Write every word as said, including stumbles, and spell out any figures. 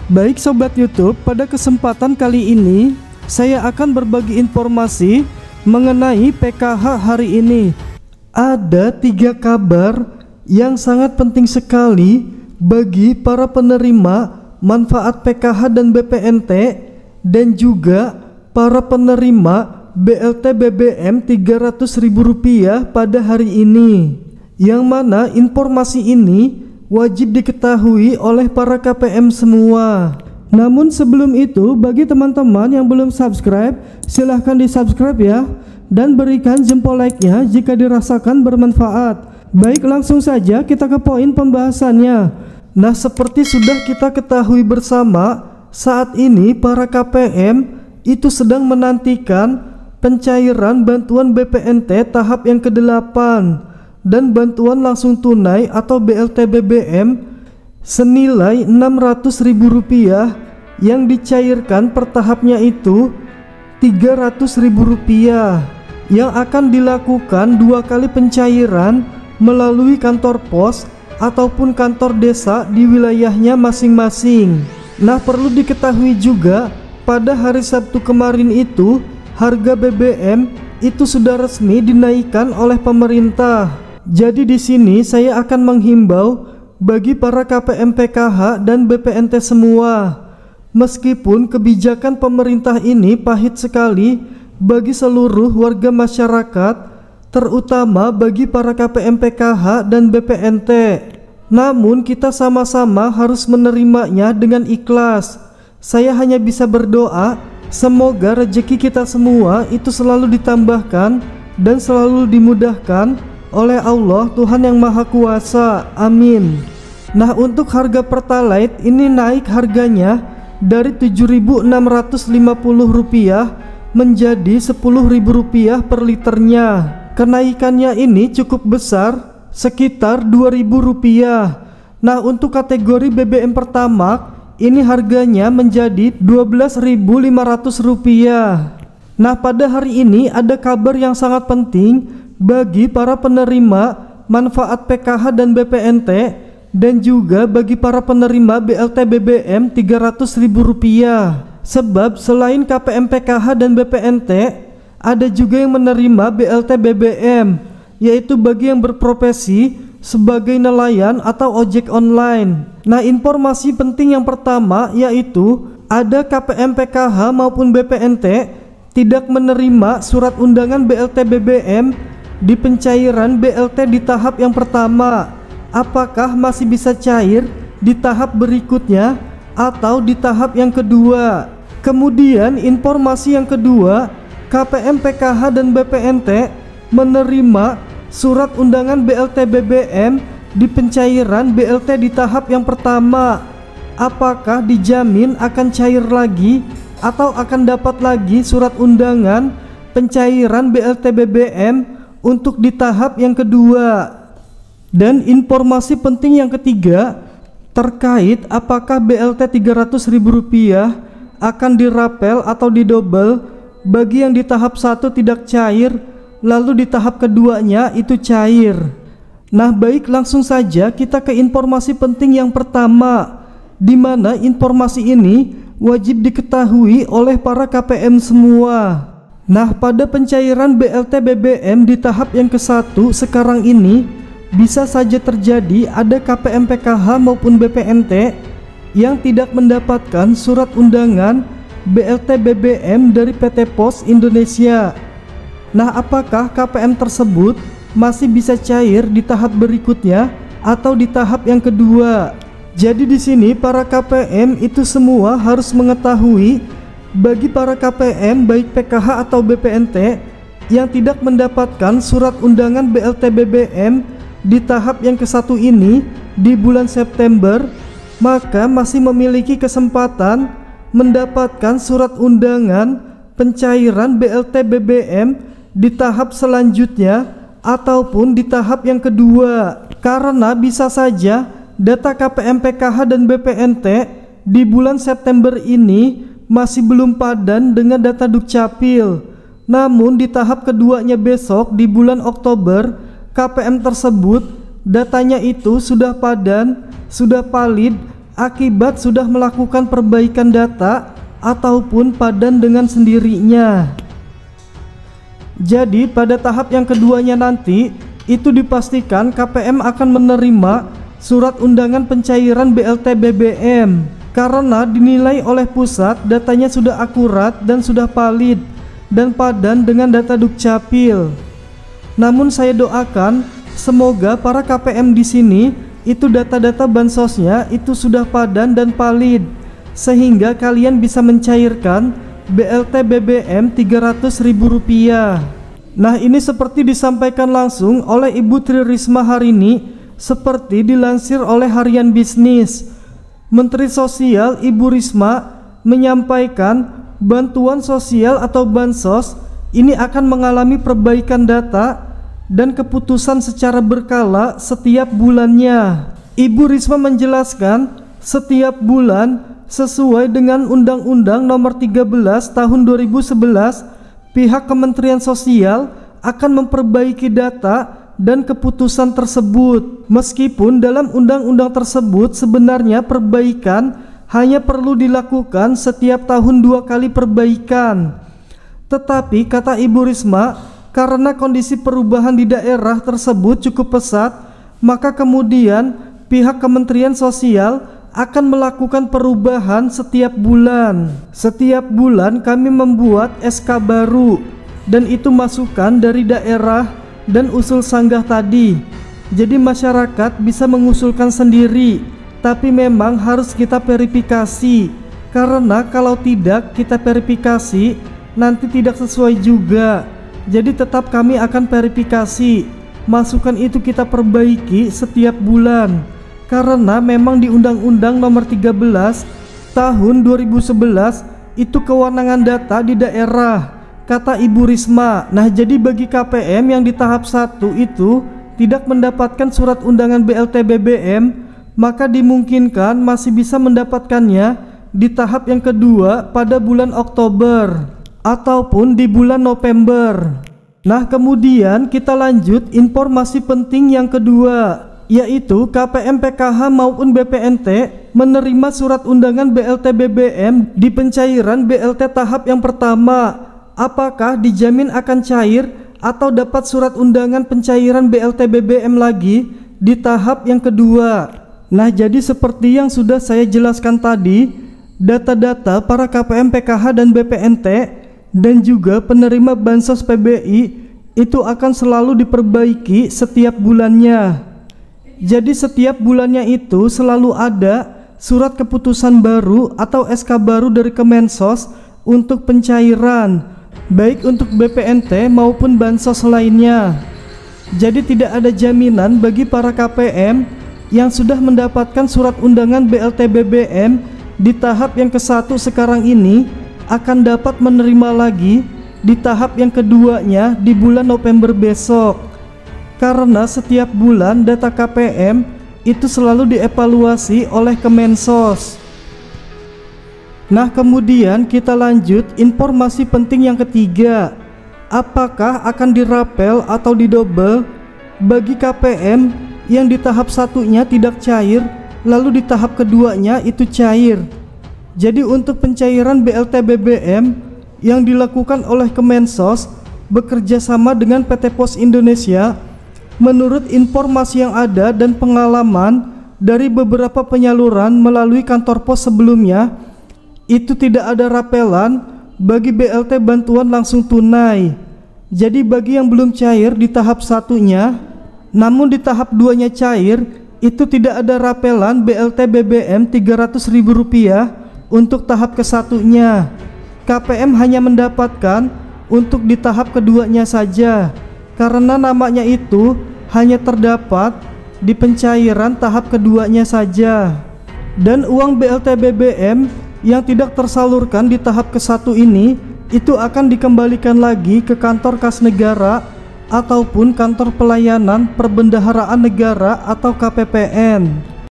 Baik Sobat YouTube, pada kesempatan kali ini saya akan berbagi informasi mengenai P K H hari ini. Ada tiga kabar yang sangat penting sekali bagi para penerima manfaat P K H dan B P N T dan juga para penerima B L T B B M tiga ratus ribu rupiah pada hari ini, yang mana informasi ini wajib diketahui oleh para K P M semua. Namun sebelum itu, bagi teman-teman yang belum subscribe, silahkan di subscribe ya, dan berikan jempol like-nya jika dirasakan bermanfaat. Baik, langsung saja kita ke poin pembahasannya. Nah, seperti sudah kita ketahui bersama, saat ini para K P M itu sedang menantikan pencairan bantuan B P N T tahap yang kedelapan dan bantuan langsung tunai atau B L T B B M senilai enam ratus ribu rupiah yang dicairkan per tahapnya itu tiga ratus ribu rupiah, yang akan dilakukan dua kali pencairan melalui kantor pos ataupun kantor desa di wilayahnya masing-masing. Nah, perlu diketahui juga pada hari Sabtu kemarin itu harga B B M itu sudah resmi dinaikkan oleh pemerintah. Jadi di sini saya akan menghimbau bagi para K P M P K H dan B P N T semua, meskipun kebijakan pemerintah ini pahit sekali bagi seluruh warga masyarakat, terutama bagi para K P M P K H dan B P N T, namun kita sama-sama harus menerimanya dengan ikhlas. Saya hanya bisa berdoa semoga rezeki kita semua itu selalu ditambahkan dan selalu dimudahkan oleh Allah Tuhan yang Maha Kuasa, amin. Nah, untuk harga Pertalite ini naik harganya dari tujuh ribu enam ratus lima puluh rupiah menjadi sepuluh ribu rupiah per liternya. Kenaikannya ini cukup besar, sekitar dua ribu rupiah. Nah, untuk kategori B B M Pertamax ini harganya menjadi dua belas ribu lima ratus rupiah. Nah, pada hari ini ada kabar yang sangat penting bagi para penerima manfaat P K H dan B P N T dan juga bagi para penerima B L T B B M tiga ratus ribu rupiah. Sebab selain K P M P K H dan B P N T, ada juga yang menerima B L T B B M, yaitu bagi yang berprofesi sebagai nelayan atau ojek online. Nah, informasi penting yang pertama yaitu ada K P M P K H maupun B P N T tidak menerima surat undangan B L T B B M di pencairan B L T di tahap yang pertama. Apakah masih bisa cair di tahap berikutnya atau di tahap yang kedua? Kemudian informasi yang kedua, K P M P K H dan B P N T menerima surat undangan B L T B B M di pencairan B L T di tahap yang pertama. Apakah dijamin akan cair lagi atau akan dapat lagi surat undangan pencairan B L T B B M untuk di tahap yang kedua? Dan informasi penting yang ketiga terkait apakah B L T tiga ratus ribu rupiah akan dirapel atau didobel bagi yang di tahap satu tidak cair, lalu di tahap keduanya itu cair. Nah, baik, langsung saja kita ke informasi penting yang pertama, di mana informasi ini wajib diketahui oleh para K P M semua. Nah, pada pencairan B L T B B M di tahap yang ke satu sekarang ini bisa saja terjadi ada K P M P K H maupun B P N T yang tidak mendapatkan surat undangan B L T B B M dari P T Pos Indonesia. Nah, apakah K P M tersebut masih bisa cair di tahap berikutnya atau di tahap yang kedua? Jadi di sini para K P M itu semua harus mengetahui, bagi para K P M baik P K H atau B P N T yang tidak mendapatkan surat undangan B L T B B M di tahap yang ke satu ini di bulan September, maka masih memiliki kesempatan mendapatkan surat undangan pencairan B L T B B M di tahap selanjutnya ataupun di tahap yang kedua, karena bisa saja data K P M P K H dan B P N T di bulan September ini masih belum padan dengan data Dukcapil. Namun di tahap keduanya besok di bulan Oktober, K P M tersebut datanya itu sudah padan, sudah valid, akibat sudah melakukan perbaikan data ataupun padan dengan sendirinya. Jadi pada tahap yang keduanya nanti itu dipastikan K P M akan menerima surat undangan pencairan B L T B B M karena dinilai oleh pusat datanya sudah akurat dan sudah valid dan padan dengan data Dukcapil. Namun saya doakan semoga para K P M di sini itu data-data bansosnya itu sudah padan dan valid sehingga kalian bisa mencairkan B L T B B M tiga ratus ribu rupiah. Nah, ini seperti disampaikan langsung oleh Ibu Tri Risma hari ini seperti dilansir oleh Harian Bisnis. Menteri Sosial Ibu Risma menyampaikan bantuan sosial atau bansos ini akan mengalami perbaikan data dan keputusan secara berkala setiap bulannya. Ibu Risma menjelaskan setiap bulan sesuai dengan Undang-Undang Nomor tiga belas Tahun dua ribu sebelas, pihak Kementerian Sosial akan memperbaiki data dan keputusan tersebut. Meskipun dalam undang-undang tersebut sebenarnya perbaikan hanya perlu dilakukan setiap tahun dua kali perbaikan. Tetapi kata Ibu Risma, karena kondisi perubahan di daerah tersebut cukup pesat, maka kemudian pihak Kementerian Sosial akan melakukan perubahan setiap bulan. Setiap bulan kami membuat S K baru dan itu masukan dari daerah dan usul sanggah tadi. Jadi masyarakat bisa mengusulkan sendiri, tapi memang harus kita verifikasi karena kalau tidak kita verifikasi nanti tidak sesuai juga. Jadi tetap kami akan verifikasi. Masukan itu kita perbaiki setiap bulan. Karena memang di Undang-Undang Nomor tiga belas Tahun dua ribu sebelas itu kewenangan data di daerah, kata Ibu Risma. Nah, jadi bagi K P M yang di tahap satu itu tidak mendapatkan surat undangan B L T B B M, maka dimungkinkan masih bisa mendapatkannya di tahap yang kedua pada bulan Oktober ataupun di bulan November. Nah, kemudian kita lanjut informasi penting yang kedua, yaitu K P M P K H maupun B P N T menerima surat undangan B L T B B M di pencairan B L T tahap yang pertama. Apakah dijamin akan cair atau dapat surat undangan pencairan B L T B B M lagi di tahap yang kedua? Nah, jadi seperti yang sudah saya jelaskan tadi, data-data para K P M P K H dan B P N T dan juga penerima bansos P B I itu akan selalu diperbaiki setiap bulannya. Jadi setiap bulannya itu selalu ada surat keputusan baru atau S K baru dari Kemensos untuk pencairan, baik untuk B P N T maupun bansos lainnya. Jadi tidak ada jaminan bagi para K P M yang sudah mendapatkan surat undangan B L T B B M di tahap yang ke satu sekarang ini akan dapat menerima lagi di tahap yang keduanya di bulan November besok. Karena setiap bulan data K P M itu selalu dievaluasi oleh Kemensos. Nah, kemudian kita lanjut informasi penting yang ketiga. Apakah akan dirapel atau didobel bagi K P M yang di tahap satunya tidak cair, lalu di tahap keduanya itu cair? Jadi untuk pencairan B L T B B M yang dilakukan oleh Kemensos bekerja sama dengan P T Pos Indonesia, menurut informasi yang ada dan pengalaman dari beberapa penyaluran melalui kantor pos sebelumnya, itu tidak ada rapelan bagi B L T bantuan langsung tunai. Jadi bagi yang belum cair di tahap satunya, namun di tahap duanya cair, itu tidak ada rapelan B L T B B M tiga ratus ribu rupiah untuk tahap kesatunya. K P M hanya mendapatkan untuk di tahap keduanya saja, karena namanya itu hanya terdapat di pencairan tahap keduanya saja. Dan uang B L T B B M yang tidak tersalurkan di tahap ke satu ini itu akan dikembalikan lagi ke kantor kas negara ataupun kantor pelayanan perbendaharaan negara atau K P P N.